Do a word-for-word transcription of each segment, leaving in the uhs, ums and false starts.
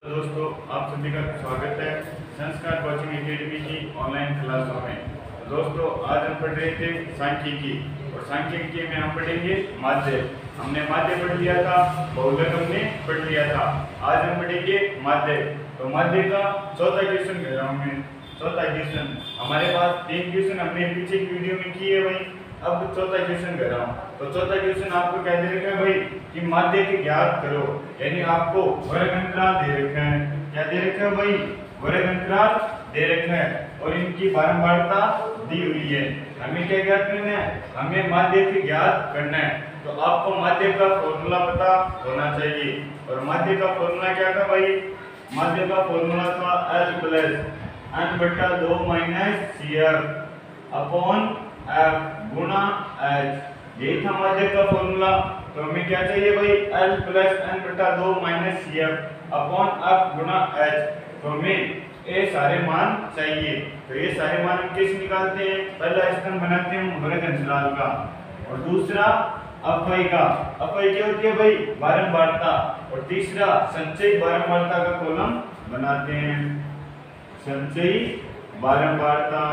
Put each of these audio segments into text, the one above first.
दोस्तों, आप सभी का स्वागत है संस्कार कोचिंग एकेडमी की ऑनलाइन क्लासों में। दोस्तों, आज हम पढ़ रहे थे सांख्यिकी और सांख्यिकी में हम पढ़ेंगे माध्य। हमने माध्य पढ़ लिया था, बहुलक हमने पढ़ लिया था। आज हम पढ़ेंगे माध्य। तो माध्य का चौथा क्वेश्चन कर रहा हूँ मैं। चौथा क्वेश्चन हमारे पास तीन क्वेश्चन हमने पीछे की वीडियो में किए भाई। अब चौथा क्वेश्चन कर रहा हूँ। तो चौथा क्वेश्चन आपको क्या दे रखा है भाई कि माध्य के ज्ञात करो, यानी आपको वर्ग अंतराल दे रखा है। क्या दे रखा है भाई? वर्ग अंतराल दे रखा है और इनकी बारंबारता दी हुई है। हमें क्या ज्ञात करना है? हमें माध्य के ज्ञात करना है। तो आपको माध्य का फॉर्मूला पता होना चाहिए। और माध्य का फॉर्मूला क्या था भाई? माध्य का फॉर्मूला था एल प्लस एन बटा दो minus c f upon f गुणा एच। यही था माध्य का फॉर्मूला। तो हमें क्या चाहिए भाई? एल प्लस एन बटा दो minus c f upon f गुणा एच। तो हमें ये सारे मान चाहिए। तो ये सारे मान हम कैसे निकालते हैं? पहला स्तंभ बनाते हैं हम वर्ग अंतराल का और दूसरा अपव्यय का। अपव्यय क्या होती है भाई? बारंबारता। और तीसरा संचयी बारंबारता का कॉलम बनाते हैं। संचयी बारंबारता,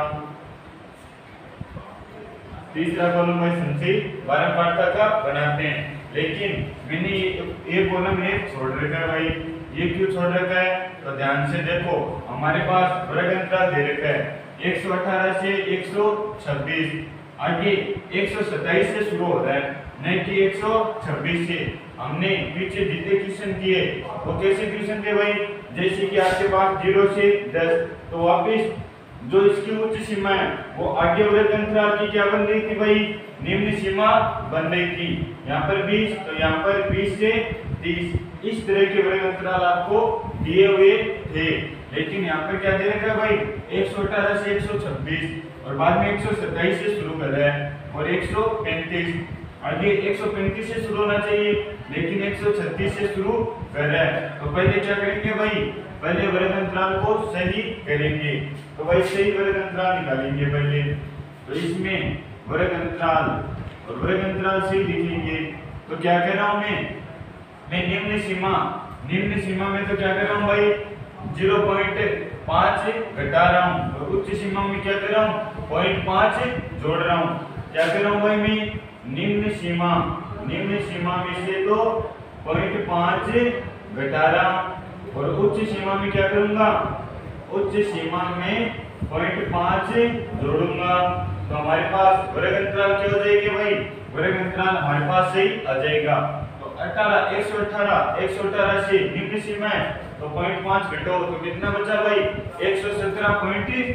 तीसरा कॉलम है संचयी बारंबारता का बनाते हैं। लेकिन मैंने ये कॉलम एक छोड़ रखा है भाई। ये क्यों छोड़ रखा है? तो ध्यान से देखो, हमारे पास वर्ग अंतराल दे रखा है एक सौ अठारह से एक सौ छब्बीस। आगे एक सौ सत्ताईस से शुरू हो रहा है, नहीं कि एक सौ छब्बीस से। हमने पीछे जितने क्वेश्चन किए वो कैसे क्वेश्चन थे भाई? जैसे कि आपके पास जीरो से दस, तो वापिस जो इसकी उच्च सीमा है वो आगे वर्ग अंतराल की क्या बन रही थी भाई? निम्न सीमा बन रही थी। यहाँ पर बीस, तो यहाँ पर बीस से तीस। इस तरह के वर्ग अंतराल आपको दिए हुए थे। लेकिन यहाँ पर क्या दे रखा है भाई? एक सौ अठारह से एक सौ छब्बीस और बाद में एक सौ सत्ताईस से शुरू कर रहा है और एक सौ पैंतीस। आगे एक सौ पैंतीस से शुरू होना चाहिए, लेकिन एक सौ छत्तीस से शुरू कर रहा है। तो पहले क्या करेंगे भाई? पहले वर्ग अंतराल को सही करेंगे। तो भाई सही वर्ग अंतराल निकालेंगे पहले। तो इसमें वर्ग अंतराल और वर्ग अंतराल सही लिखेंगे। तो क्या कह रहा हूं मैं? मैं निम्न सीमा, निम्न सीमा में तो क्या कर रहा हूं भाई? ज़ीरो पॉइंट पाँच घटा रहा हूं और उच्च सीमा में क्या कर रहा हूं? पॉइंट पाँच जोड़ रहा हूं। क्या कर रहा हूं भाई? मैं निम्न सीमा, निम्न सीमा में से तो पॉइंट पाँच घटा रहा हूं और उच्च सीमा में क्या करूंगा? उच्च सीमा में पॉइंट पाँच जोड़ूंगा। तो हमारे पास वर्ग अंतराल क्या हो जाएगी भाई? वर्ग अंतराल हमारे पास सही आ जाएगा। तो अठारह, एक सौ अठारह, एक सौ अठारह से निम्न सीमा है तो पॉइंट पाँच घटो तो कितना बचा भाई? एक सौ सत्रह पॉइंट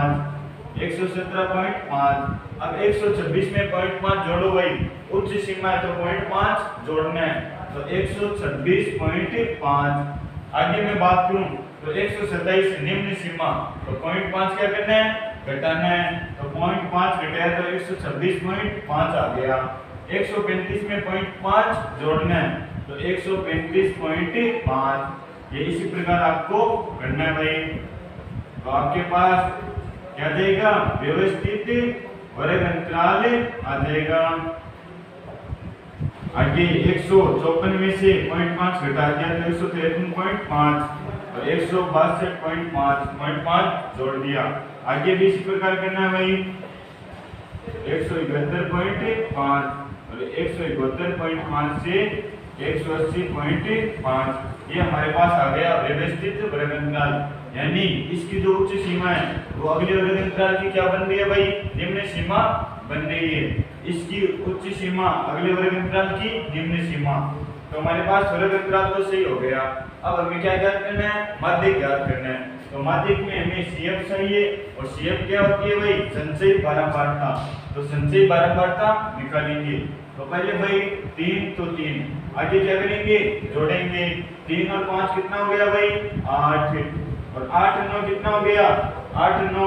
पाँच, एक सौ सत्रह पॉइंट पाँच। अब एक सौ छब्बीस में पॉइंट पाँच जोड़ो भाई, उच्च सीमा है तो पॉइंट पाँच जोड़ना है। तो एक सौ छब्बीस पॉइंट पाँच। आगे मैं बात करूं तो एक सौ सत्ताईस निम्न सीमा, तो पॉइंट पाँच क्या करना है? घटाना है। तो पॉइंट पाँच घटाया तो एक सौ छब्बीस पॉइंट पाँच आ गया। एक सौ पैंतीस में पॉइंट पाँच जोड़ना है तो एक सौ पैंतीस पॉइंट पाँच। ये इसी प्रकार आपको करना है भाई। तो आपके पास क्या जाएगा? व्यवस्थित वर्ग अंतराल आ जाएगा। आगे एक सौ चौपन में से पॉइंट पाँच घटा दिया तो एक सौ तिरपन पॉइंट पाँच और एक सौ बासठ पॉइंट पाँच, पॉइंट पाँच जोड़ दिया। आगे भी इसी प्रकार करना है भाई। एक सौ इकहत्तर पॉइंट पाँच और एक सौ इकहत्तर पॉइंट पाँच से एक सौ अस्सी पॉइंट पाँच। ये हमारे पास आ गया व्यवस्थित वर्ग अंतराल। यानी इसकी जो उच्च सीमा है वो अगले वर्ग अंतराल की क्या बन रही है भाई? निम्न सीमा बन रही है। इसकी उच्च सीमा अगले वर्ग अंतराल की निम्न सीमा। तो हमारे पास वर्ग अंतराल तो सही हो गया। अब हमें क्या ज्ञात करना है? माध्य ज्ञात करना है। तो माध्यक में हमें सीएफ चाहिए और सीएफ क्या होती है भाई? संचयी बारंबारता। तो संचयी बारंबारता निकालेंगे। तो पहले भाई तीन तो तीन, आगे क्या करेंगे? जोड़ेंगे। तीन और पाँच कितना हो गया भाई? आठ। और आठ नौ कितना हो गया? आठ नौ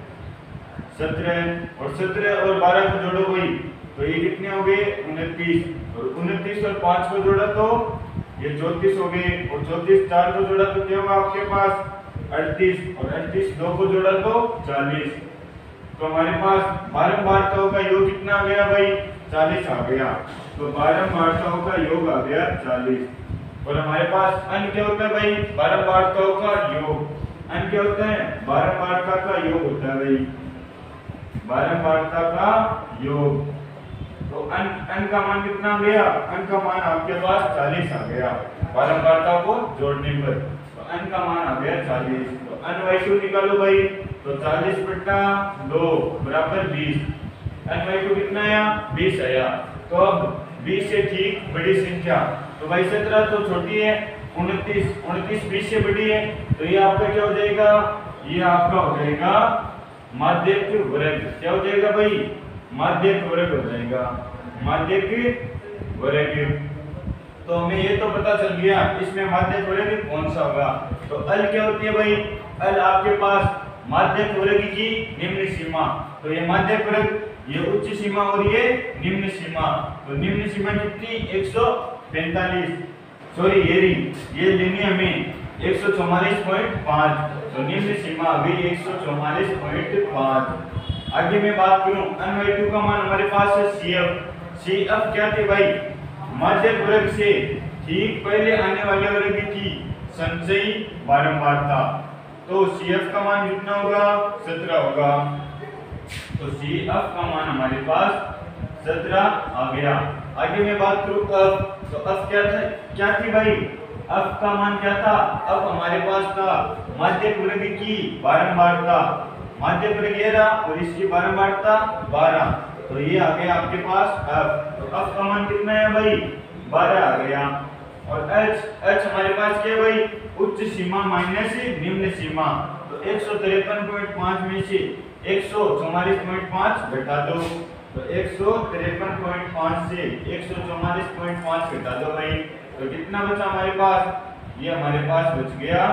सत्रह और सत्रह और बारह को जोड़ो भाई तो ये कितने हो गए? उनतीस। और उनतीस और पाँच को जोड़ा तो ये चौंतीस हो गए और चौंतीस चार को जोड़ा तो क्या होगा आपके पास? अड़तीस और अड़तीस दो को जोड़ा तो चालीस। तो हमारे पास बारंबारताओं का योग कितना आ गया भाई? चालीस आ गया। तो बारंबारताओं का योग आ गया चालीस। और हमारे पास अन क्या होता है भाई, बारंबारताओं का योग। अन क्या होता है, बारंबारता का योग होता है भाई, बारंबारता का योग। तो अन अन का मान कितना आ गया, अन का मान आपके पास चालीस आ गया बारंबारता को जोड़ने पर। तो अन का मान आ गया चालीस। तो अन वाई टू निकालो भाई, तो चालीस बटा दो बराबर बीस। अन वाई टू कितना आया, बीस आया। तो अब बीस से ठीक बड़ी संख्या, तो भाई सत्रह तो छोटी है, उनतीस उनतीस बीस से बड़ी है, तो ये आपका क्या हो जाएगा, ये आपका हो जाएगा माध्यक वर्ग। क्या हो जाएगा भाई, माध्यक वर्ग हो जाएगा, माध्यक वर्ग। तो हमें ये तो पता चल गया इसमें माध्यक वर्ग कौन सा होगा। तो अल क्या होती है भाई, अल आपके पास माध्यक वर्ग की निम्न सीमा। तो ये माध्यक वर्ग, ये उच्च सीमा और ये निम्न सीमा। तो निम्न सीमा कितनी, एक सौ पैंतालीस, सॉरी ये रही, ये लेनी हमें एक सौ चौवालीस पॉइंट पाँच। तो निम्न सीमा अभी एक सौ चौवालीस पॉइंट पाँच। आगे मैं बात करूं, अन वाई टू का मान हमारे पास है सी एफ। सी एफ क्या थे भाई, माध्यक वर्ग से ठीक पहले आने वाले वर्ग की संचयी बारंबारता। तो सी एफ का मान कितना होगा, सत्रह होगा। तो सी एफ का मान हमारे पास सत्रह आ गया। आगे मैं बात करूं अब, तो अब क्या था, क्या थी भाई, अब का मान क्या था, अब हमारे पास था माध्यक वर्ग की बारंबारता। माध्यक वर्ग ये रहा और इसकी बारंबारता बारह। तो ये आ गया आपके पास अब। तो अब का मान कितना है भाई, बारह आ गया। और h h हमारे पास क्या है भाई, उच्च सीमा माइनस निम्न सीमा। तो एक सौ तिरपन पॉइंट पाँच में से एक सौ चौवालीस पॉइंट पाँच घटा दो। तो एक सौ तिरपन पॉइंट पाँच से एक सौ चौवालीस पॉइंट पाँच घटा दो भाई। तो कितना बचा हमारे पास, ये हमारे पास बच गया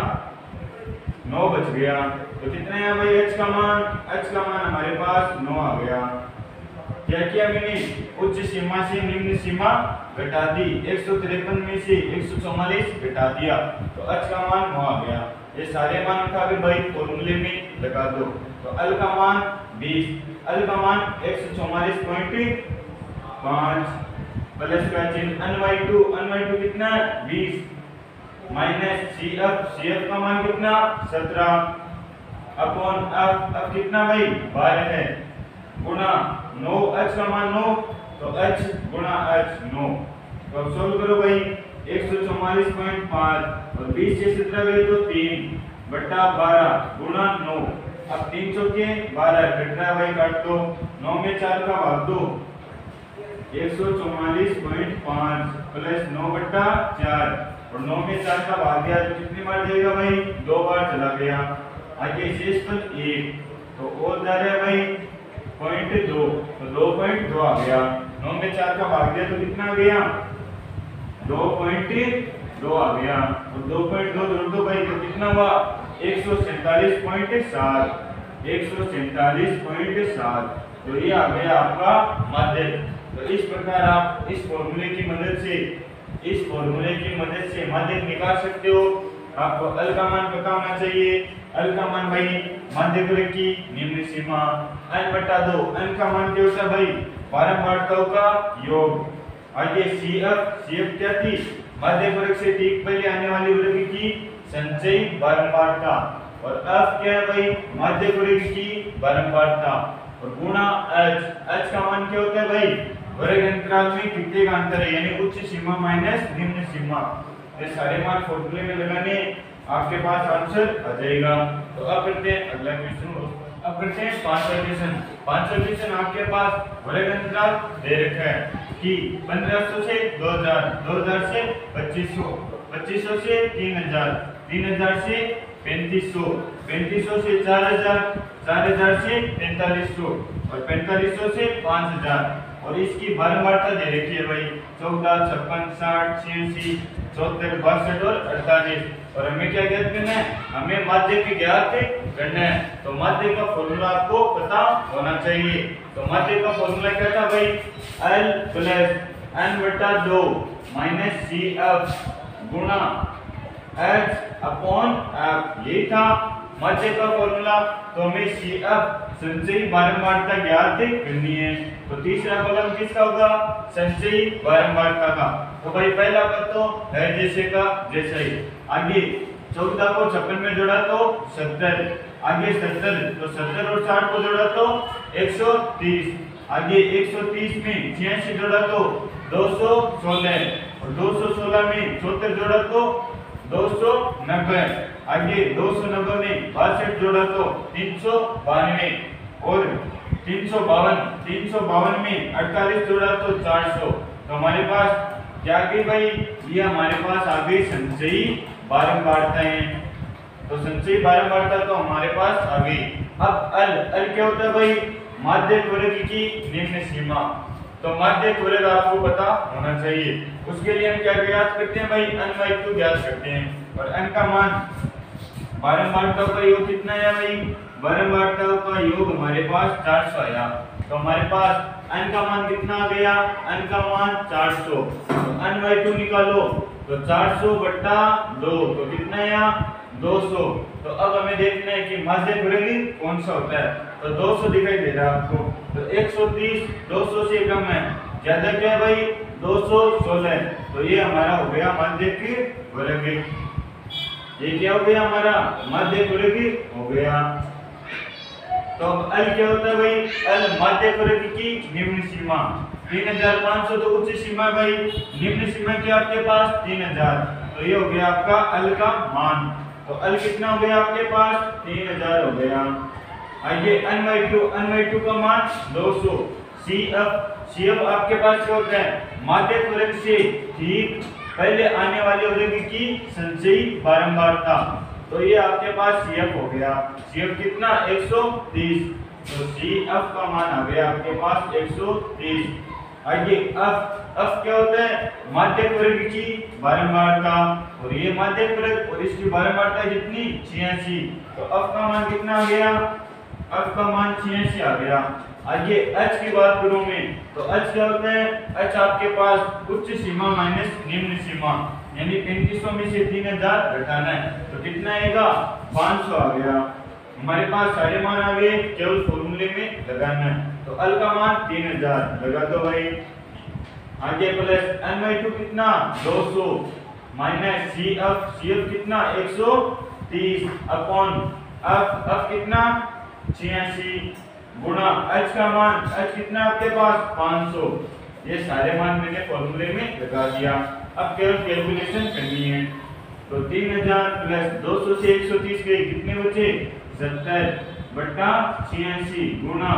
नौ बच गया। तो कितना है भाई h का मान, h का मान हमारे पास नौ आ गया। क्या किया मैंने, उच्च सीमा से निम्न सीमा घटा दी, एक सौ तिरपन में से एक सौ चौवालीस घटा दिया, तो h का मान नौ आ गया। ये सारे मान उठा के भाई फॉर्मूले में लगा दो। तो l का मान बीस, l का मान एक सौ चौवालीस पॉइंट पाँच प्लस का चिन्ह n by two, n by two कितना है बीस, minus c f, c f का मान कितना सत्रह अपॉन एफ, एफ कितना भाई बारह है, गुणा नौ, h का मान नौ, तो h गुणा h नौ। तो अब सोल्व करो भाई, एक सौ चौवालीस पॉइंट पाँच और बीस से सत्रह गए तो तीन बटा बारह गुणा नौ। अब तीन सौ के बारह कट रहा है भाई, काट दो, नौ में चार का भाग दो, एक सौ चौवालीस पॉइंट पाँच प्लस नौ बटा चार, और नौ में चार का भाग दिया तो कितनी बार जाएगा भाई, दो बार चला गया। आगे शेष पर एक, तो और जा रहा है भाई पॉइंट दो, तो दो पॉइंट दो आ गया। नौ में चार का भाग दिया तो कितना आ गया, दो पॉइंट दो आ गया। और दो पॉइंट दो जोड़ दो भाई तो कितना हुआ, एक सौ सैंतालीस पॉइंट सात, एक सौ सैंतालीस पॉइंट सात। तो ये आ गया आपका माध्यक। तो इस प्रकार आप इस फॉर्मूले की मदद से इस फॉर्मूले की मदद से माध्यक निकाल सकते हो। आपको अल का मान पता होना चाहिए। अल का मान भाई माध्यक वर्ग की निम्न सीमा, अन बटा दो, अन का मान क्या होता है भाई, बारंबारताओं का योग। आगे सी एफ, सी एफ क्या थी, माध्यक वर्ग से ठीक पहले आने वाली वर्ग की संचयी बारंबारता, और एफ क्या है भाई, माध्यक वर्ग की बारंबारता, और गुणा h, h का मान क्या होता है भाई, वर्ग अंतराल में कितने का अंतर है, यानी उच्च सीमा माइनस निम्न सीमा। ये सारे मान फॉर्मूले में लगाने, आपके पास आंसर आ जाएगा। तो अब करते हैं अगला क्वेश्चन। अब करते हैं पांचवा क्वेश्चन। पांचवा क्वेश्चन आपके पास वर्ग अंतराल दे रखा है कि पंद्रह सौ से दो हज़ार, दो हज़ार से पच्चीस सौ, पच्चीस सौ से तीन हज़ार, तीन हज़ार से पैंतीस सौ, पैंतीस सौ से चार हज़ार, चार हज़ार से पैंतालीस सौ, और पैंतालीस सौ से पाँच हज़ार। और इसकी बारंबारता दे रखी है भाई चौदह, छप्पन, साठ, छियासी, चौहत्तर, बासठ और अड़तालीस। और हमें क्या ज्ञात करना है, हमें माध्यक की ज्ञात करना है। तो माध्यक का फॉर्मूला आपको पता होना चाहिए। तो माध्यक का फॉर्मूला क्या था भाई, L प्लस एन बटा दो माइनस सी एफ गुणा H अपॉन एफ, यही था माध्यक का फॉर्मूला। तो हमें सी एफ संचयी बारंबारता ज्ञात करनी है। तो तीसरा कॉलम किसका होगा? संचयी बारंबारता का। तो भाई पहला पद तो है जैसे का जैसा ही। आगे चौदह को छप्पन में जोड़ा तो सत्तर, आगे सत्तर तो सत्तर और साठ को जोड़ा तो एक सौ तीस, आगे एक सौ तीस में छियासी जोड़ा तो दो सौ सोलह और दो सौ सोलह में चौहत्तर जोड़ा तो दो सौ नब्बे, आगे दो सौ नब्बे में बासठ जोड़ा तो तीन सौ बानवे और तीन सौ बावन तीन सौ बावन में अड़तालीस जोड़ा तो चार सौ। तो हमारे पास क्या गई भाई? ये हमारे पास आ गई संचयी बारंबारताएं। तो संचयी बारंबारता तो हमारे पास आ गई। अब अल अल क्या होता है भाई? माध्यक वर्ग की निम्न सीमा। तो माध्यक वर्ग आपको पता होना चाहिए। उसके लिए हम क्या ज्ञात करते हैं भाई? अन बाई टू ज्ञात करते हैं और अन का मान बारंबारता का योग कितना है भाई? बारंबारता का योग हमारे पास चार सौ आया। तो हमारे पास अन का मान कितना आ गया? अन का मान चार सौ। तो अन बाई टू निकालो तो चार सौ बट्टा दो तो कितना आया? दो सौ। तो अब हमें देखना है कि माध्यक वर्ग कौन सा होता है। तो दो सौ दिखाई दे रहा है आपको। तो एक सौ तीस दो सौ से कम है, ज्यादा क्या है भाई? दो सौ सोलह। तो ये हमारा हो गया माध्यक वर्ग। ये क्या हो गया? हमारा माध्यक वर्ग हो गया। तो अब अल क्या होता है भाई? अल माध्यक वर्ग की निम्न सीमा। तीन हजार पाँच सौ तो उच्च सीमा भाई, निम्न सीमा क्या आपके पास? तीन हजार। तो ये हो गया आपका अल का मान। तो अल कितना हो गया आपके पास? तीन हजार हो गया। आइए n by two, n by two का मान दो सौ। सी एफ सी एफ आपके पास क्या होता है? माध्यक वर्ग से ठीक पहले आने वाले वर्ग की संचयी बारंबारता। तो ये आपके पास सी एफ हो गया। सी एफ कितना? एक सौ तीस। तो सी एफ का मान आ गया आपके पास एक सौ तीस। आइए एफ एफ क्या होता है? माध्यक वर्ग की बारंबारता। और ये माध्यक वर्ग और इसकी बारंबारता कितनी? छियासी। तो एफ का मान कितना आ गया? एफ का मान छियासी आ गया। आइए एच की बात करूं मैं, तो एच क्या होता है? एच आपके पास उच्च सीमा माइनस निम्न सीमा, यानी पैंतीस सौ में से तीन हजार घटाना है तो कितना आएगा? पाँच सौ आ गया। हमारे पास सारे मान आ गए, केवल फॉर्मूले में लगाना है। तो अल का मान तीन हजार लगा दो भाई। आगे प्लस एन बाई टू कितना? दो सौ minus c f c f कितना? एक सौ तीस अपॉन एफ एफ कितना? छियासी गुणा एच का मान एच कितना आपके पास? पाँच सौ। ये सारे मान मैंने फॉर्मूले में लगा दिया। अब केवल कैलकुलेशन करनी है। तो तीन हजार प्लस दो सौ से एक सौ तीस गए, कितने बचे? सत्तर बट्टा छियासी गुणा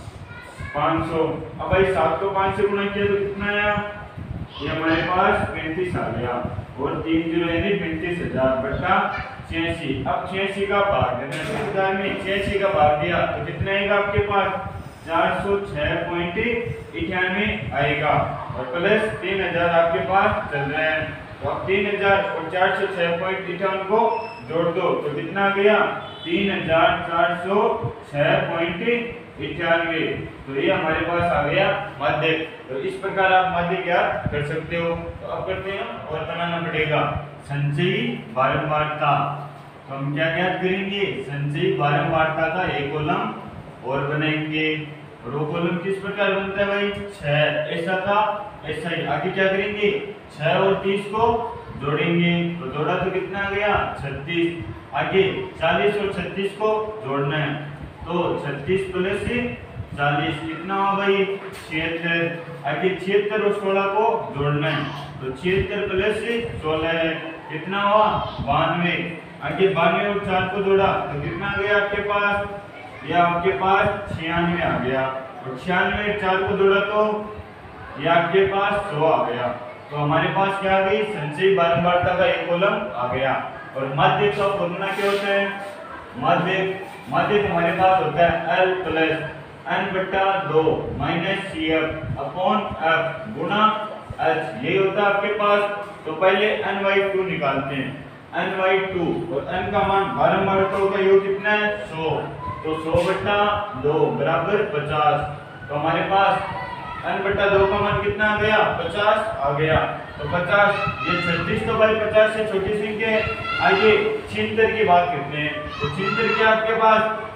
पाँच सौ। अब भाई सात को पाँच से गुणा किया तो कितना आया? ये हमारे पास पैंतीस आ गया और तीन जीरो यानी पैंतीस हजार बट्टा छियासी। अब छियासी का भाग देना, हजार में छियासी का भाग दिया तो कितना आएगा आपके पास? चार सौ छह पॉइंट इक्यानवे आएगा और प्लस तीन हजार आपके पास चल रहे हैं। तो अब तीन हजार और चार सौ छह पॉइंट इक्यावन को जोड़ दो तो कितना आ गया? तीन हजार चार सौ छह पॉइंट इक्यानवे। तो ये हमारे पास आ गया माध्यक। तो इस प्रकार आप माध्यक ज्ञात कर सकते हो। तो अब करते हैं और बनाना पड़ेगा संचयी बारंबारता। तो हम क्या ज्ञात करेंगे? संचयी बारंबारता का एक कॉलम और बनाएंगे। और वो कॉलम किस प्रकार बनता है भाई? छह ऐसा था ऐसा ही। आगे क्या करेंगे? छह और तीस को जोड़ेंगे तो जोड़ा तो कितना आ गया? छत्तीस। आगे चालीस और छत्तीस को जोड़ना है तो छत्तीस प्लस चालीस कितना हुआ भाई? छिहत्तर। आगे छिहत्तर और सोलह को जोड़ना है तो छिहत्तर प्लस सोलह है, कितना हुआ? बानवे। आगे बानवे और चार को जोड़ा तो कितना आ गया आपके पास? यह आपके पास छियानवे आ गया और छियानवे चार को जोड़ा तो यह आपके पास सौ आ गया। तो हमारे पास क्या आ गई? संचयी बारंबारता का एक कॉलम आ गया। और माध्यक का फॉर्मूला क्या होता है? माध्यक माध्यक हमारे पास होता है एल प्लस एन बट्टा दो minus c f upon f गुणा एच। ये होता है आपके पास। तो पहले एन बाई टू निकालते हैं। एन बाई टू और एन का मान बारंबारताओं का योग कितना है? सौ। तो सौ बट्टा दो बराबर पचास। तो हमारे पास एन बट्टा दो का मान कितना आ गया? पचास आ गया। तो पचास, ये छत्तीस तो भाई पचास से छोटी संख्या है। आगे छिहत्तर की बात करते हैं। तो छिहत्तर क्या आपके पास?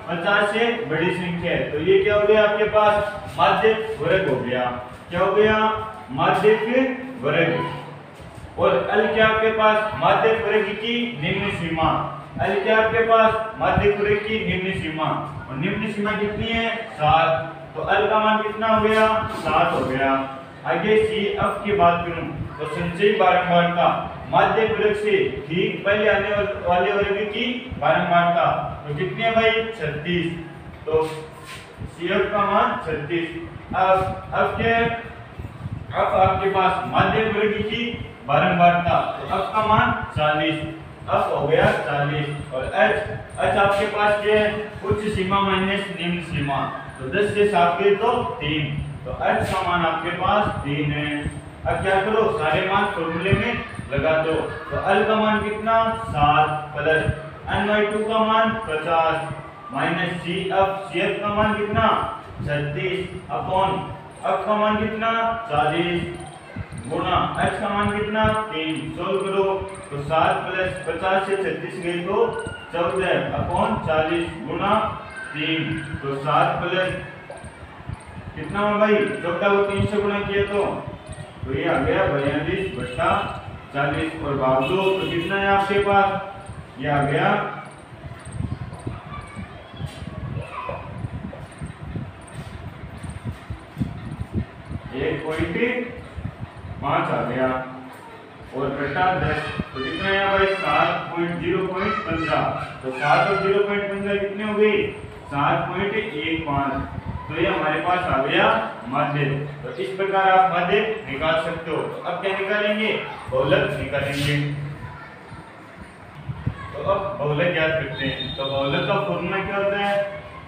पचास से बड़ी संख्या है, तो ये क्या हो गया आपके पास माध्यक वर्ग हो गया। क्या हो गया? माध्यक वर्ग। और अल क्या आपके पास माध्यक वर्ग की निम्न सीमा, अल क्या आपके पास माध्यक वर्ग की निम्न सीमा, और निम्न सीमा कितनी है? सात। तो अल का मान कितना हो गया? सात हो गया। आगे सी एफ की बात करूं तो संचयी बारंबारता माध्यक वर्ग से ठीक पहले आने वाले वर्ग की बारंबारता तो कितनी है भाई? छत्तीस। तो सी एफ का मान छत्तीस। अब अब क्या है? अब आपके पास माध्यक वर्ग की बारंबारता तो अब का मान चालीस, अब हो गया चालीस। और h h आपके पास क्या है? उच्च सीमा माइनस निम्न सीमा, तो दस से सात गए तो तीन, तो h का मान आपके पास तीन है। अब क्या करो? सारे मान फॉर्मूले में लगा दो, तो l का मान कितना? सात प्लस n बाई टू का मान पचास minus c f, c f का मान कितना? छत्तीस अपॉन f का मान कितना? चालीस गुणा h का मान कितना? तीन। सोल्व करो तो सात प्लस पचास से छत्तीस गए तो चौदह अपॉन चालीस गुणा तीन, तो सात प्लस कितना हुआ भाई? चौदह को तीन से गुणा किया तो तो ये आ गया बयालीस बटा चालीस, और भाग दो तो कितना है आपके पास? ये आ गया एक पॉइंट पांच आ गया, और बटा दस तो कितना है भाई? सात पॉइंट जीरो पॉइंट पंद्रह। तो सात और जीरो पॉइंट पंद्रह कितने हो गई? सात पॉइंट एक पाँच। तो ये हमारे पास आ गया माध्य। तो इस प्रकार आप माध्य निकाल सकते हो। तो अब क्या निकालेंगे? बहुलक निकालेंगे। तो अब बहुलक याद करते हैं। तो बहुलक का फॉर्मूला क्या होता है?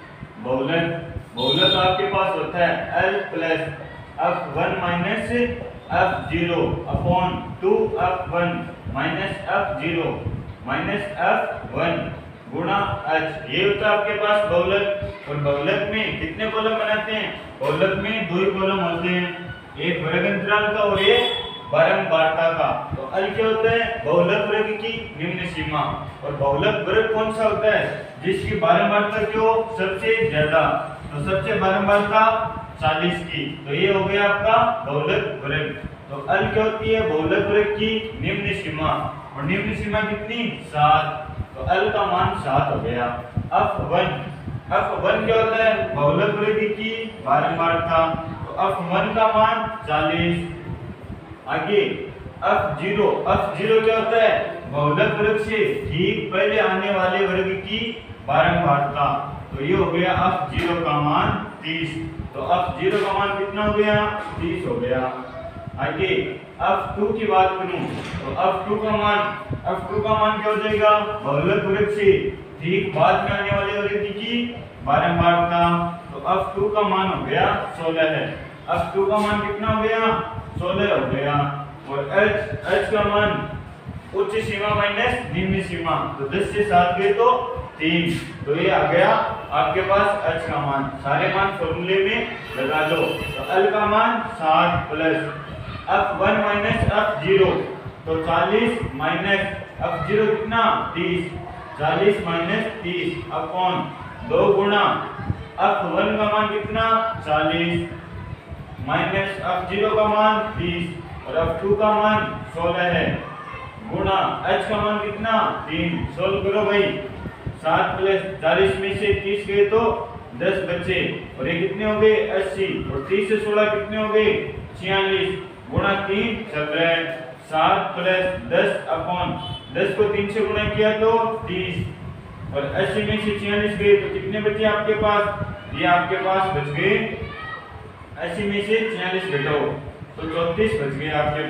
बहुलक बहुलक आपके पास होता है L plus f one minus f zero upon two f one minus f zero minus f one गुणा h। ये होता है आपके पास बहुलक। और बहुलक में कितने कॉलम बनाते हैं? बहुलक में दो ही कॉलम होते हैं, एक वर्ग अंतराल का और एक बारंबारता का। तो अल क्या होता है? बहुलक वर्ग की निम्न सीमा। और बहुलक वर्ग कौन सा होता है? जिसकी बारंबारता क्यों सबसे ज्यादा, तो सबसे बारंबारता चालीस की, तो ये हो गया आपका बहुलक वर्ग। तो अल क्या होती है? बहुलक वर्ग की निम्न सीमा, और निम्न सीमा कितनी? सात। तो अल का मान सात हो गया। एफ वन एफ वन क्या होता है? बहुलक वर्ग की बारंबारता, तो एफ वन का मान चालीस। आगे एफ जीरो एफ जीरो क्या होता है? बहुलक वर्ग से ठीक पहले आने वाले वर्ग की बारंबारता, तो ये हो गया एफ जीरो का मान तीस। तो एफ जीरो का मान कितना हो गया? तीस हो गया। आगे एफ टू की बात करूं तो एफ टू का मान एफ टू का मान क्या हो जाएगा? बहुलक वर्ग से ठीक बाद में आने वाले वर्ग की बारंबारता, तो एफ टू का मान हो गया सोलह है। एफ टू का मान कितना हो गया? सोलह हो गया। और h h का मान उच्च सीमा माइनस निम्न सीमा, तो दस से सात गए तो तीन, तो ये आ गया आपके पास h का मान। सारे मान फॉर्मूले में लगा दो। तो l का मान सात plus f one minus f zero, तो चालीस माइनस एफ जीरो कितना? तीस। चालीस माइनस तीस अपॉन दो गुणा एफ वन का मान कितना? चालीस माइनस एफ जीरो का मान तीस और एफ टू का मान सोलह है, गुणा h का मान कितना? तीन। सोल्व करो भाई। सात प्लस चालीस में से तीस गए तो दस बचे, और ये कितने हो गए? अस्सी। और तीस से सोलह कितने हो गए? छियालीस गुणा तीन चल रहा है। सात प्लस दस अपॉन दस को तीन से गुणा किया तो तीस, और अस्सी में से छियालीस गए तो कितने बचे आपके पास? ये आपके पास बच गए अस्सी में से छियालीस घटाओ तो चौंतीस बच गए आपके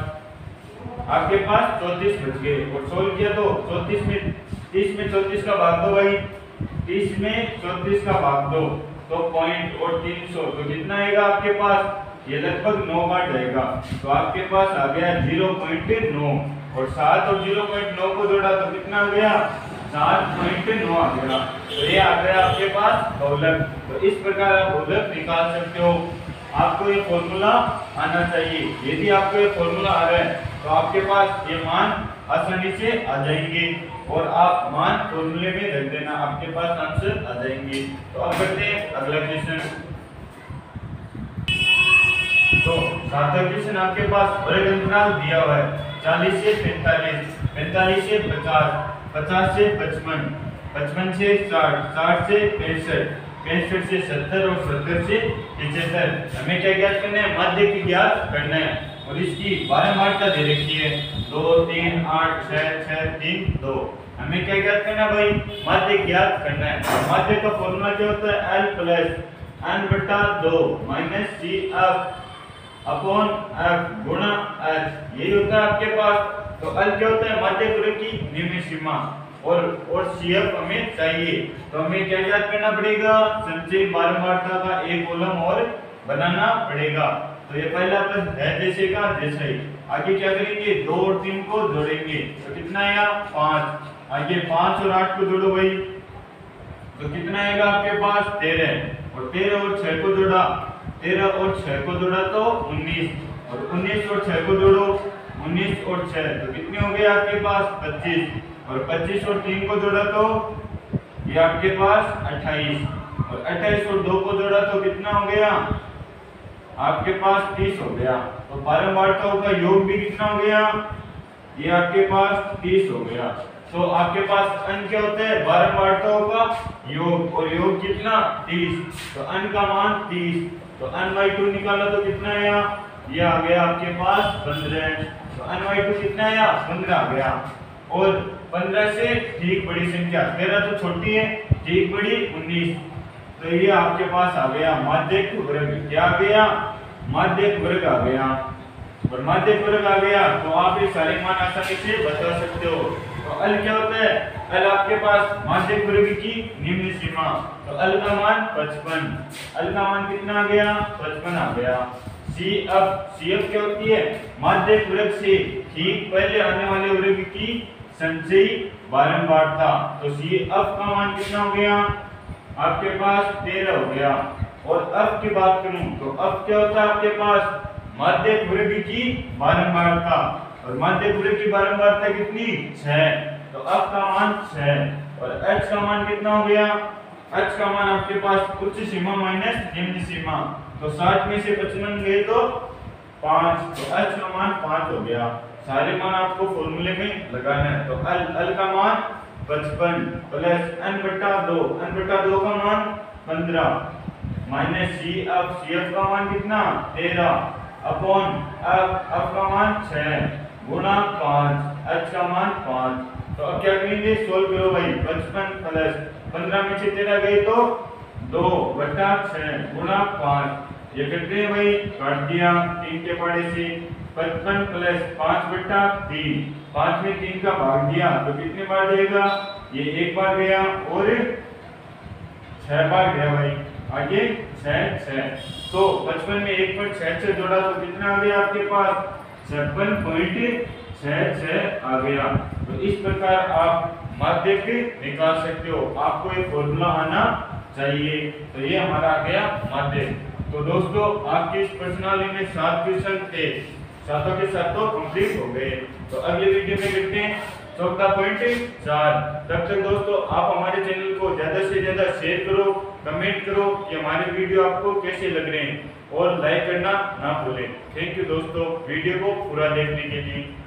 पास। आपके पास चौंतीस बच गए, और सोल्व किया तो चौंतीस में तीस में चौंतीस का भाग दो भाई, तीस में चौंतीस का भाग दो तो पॉइंट और तीन सौ, तो कितना आएगा आपके पास? ये लगभग नौ बार जाएगा, तो आपके पास आ गया जीरो पॉइंट नौ, और सात और जीरो पॉइंट नौ को जोड़ा तो कितना हो गया? सात पॉइंट नौ आ गया। तो ये आ गया आपके पास बहुलक। तो इस प्रकार आप बहुलक निकाल सकते हो। आपको ये फॉर्मूला आना चाहिए। यदि आपको ये फॉर्मूला आ रहा है तो आपके पास ये मान आसानी से आ जाएंगे और आप मान फॉर्मूले में रख देना, आपके पास आंसर आ जाएंगे। तो अब करते हैं अगला क्वेश्चन। तो सातवां क्वेश्चन आपके पास वर्ग अंतराल दिया हुआ है चालीस से पैंतालीस, पैंतालीस से पचास, पचास से पचपन, पचपन से साठ, साठ से पैंसठ, पैंसठ से सत्तर और सत्तर से पचहत्तर। हमें क्या ज्ञात करना है? माध्य की ज्ञात करना है और इसकी बारंबारता दे रखी है दो, तीन, आठ, छह, छह, तीन, दो। हमें क्या ज्ञात करना है भाई? माध्य ज्ञात करना है। माध्य का फॉर्मूला क्या होता है? L प्लस एन बटा दो minus c f upon f गुणा एच, यही होता है आपके पास। तो L क्या होता है? माध्य गुणक की निम्न सीमा और और सी एफ हमें चाहिए। तो हमें क्या ज्ञात करना पड़ेगा? संचयी बारंबारता का एक कॉलम और बनाना पड़ेगा। तो ये पहला पद है जैसे का जैसा ही। आगे क्या करेंगे? दो और तीन को जोड़ेंगे तो कितना आएगा? पाँच। आगे पाँच और आठ को जोड़ो भाई तो कितना आएगा आपके पास? तेरह। और तेरह और छह को जोड़ा, तेरह और छह को जोड़ा तो उन्नीस, और उन्नीस और छह को जोड़ो, उन्नीस और छह तो कितने हो गए आपके पास? पच्चीस, और पच्चीस और तीन को जोड़ा तो ये आपके पास अट्ठाईस, और अट्ठाईस और दो को जोड़ा तो कितना हो गया आपके पास? तीस हो गया। तो बारंबारताओं का योग भी कितना हो गया? ये आपके पास तीस हो गया। तो आपके पास n क्या होता है? बारंबारताओं का योग, और योग कितना? तीस। तो n का मान तीस, तो n बाई टू निकाला तो कितना आया? ये आ गया आपके पास पंद्रह। तो n बाई टू कितना आया? पंद्रह आ गया। और पंद्रह से ठीक बड़ी संख्या, तेरह तो छोटी है, ठीक बड़ी उन्नीस। तो ये आपके पास आ गया माध्यक वर्ग। क्या आ गया? माध्यक वर्ग आ गया। और माध्यक वर्ग आ गया तो आप ये सारे मान आसानी से बता सकते हो। तो L क्या होता है? L आपके पास माध्यक वर्ग की निम्न सीमा। तो L का मान पचपन, L का मान कितना आ गया? पचपन आ गया। C F, C F क्या होती है? माध्यक वर्ग से ठीक पहले आने वाले वर्ग की संचयी बारंबारता। तो C F का मान कितना हो गया आपके पास? तेरह हो गया। और F की बात करूं तो F क्या होता है आपके पास? माध्यक वर्ग की बारंबारता, और माध्यक वर्ग की बारंबारता कितनी? छह। तो F का मान छह। और H का मान कितना हो गया? H का मान आपके पास उच्च सीमा माइनस निम्न सीमा। तो साठ में से पचपन गए तो पाँच, तो H का मान पाँच हो गया। सारे मान आपको फॉर्मूले में लगाना है। तो L, L का मान पचपन प्लस n बटा दो, n बटा दो का मान पंद्रह minus c f, c f का मान कितना? तेरह अपॉन एफ, एफ का मान छह गुणा पाँच, एच का मान पाँच। तो अब क्या करेंगे? सोल्व करो भाई। पचपन प्लस पंद्रह में से तेरह गए तो दो बटा छह गुणा पाँच, ये करते हैं भाई, काट दिया तीन के पड़े से। पचपन प्लस पाँच बटा तीन, पाँच में तीन का भाग दिया तो कितने बार जाएगा? ये एक बार गया और छह बार गया भाई। आगे छह छह, तो पचपन में एक पर छह छह जोड़ा तो कितना आ गया आपके पास? छप्पन पॉइंट छह छह आ गया। तो इस प्रकार आप माध्यक निकाल सकते हो। आपको एक फॉर्मूला आना चाहिए। तो ये हमारा आ गया माध्यक। तो दोस्तों आपकी इस प्रश्नावली में सात क्वेश्चन थे, सातों के सातों कंप्लीट हो गए। तो अगले वीडियो में करते हैं चौथा पॉइंट चार। तब तक दोस्तों आप हमारे चैनल को ज्यादा से ज्यादा शेयर करो, कमेंट करो कि हमारे वीडियो आपको कैसे लग रहे हैं, और लाइक करना ना भूलें। थैंक यू दोस्तों वीडियो को पूरा देखने के लिए।